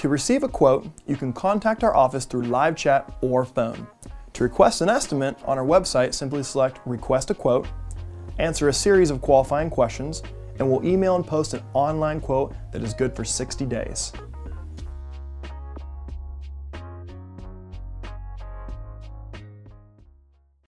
To receive a quote, you can contact our office through live chat or phone. To request an estimate, on our website, simply select Request a Quote, answer a series of qualifying questions, and we'll email and post an online quote that is good for 60 days.